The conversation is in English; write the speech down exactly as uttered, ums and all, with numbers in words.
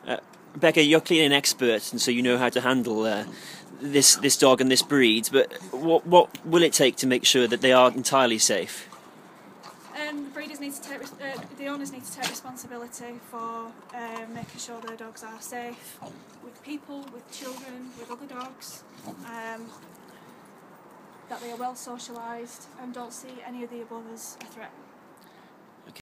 Uh, Rebecca, you're clearly an expert, and so you know how to handle uh, this this dog and this breed. But what what will it take to make sure that they are entirely safe? Um, the breeders need to take, uh, the owners need to take responsibility for um, making sure their dogs are safe with people, with children, with other dogs. Um, that they are well socialised and don't see any of the above as a threat.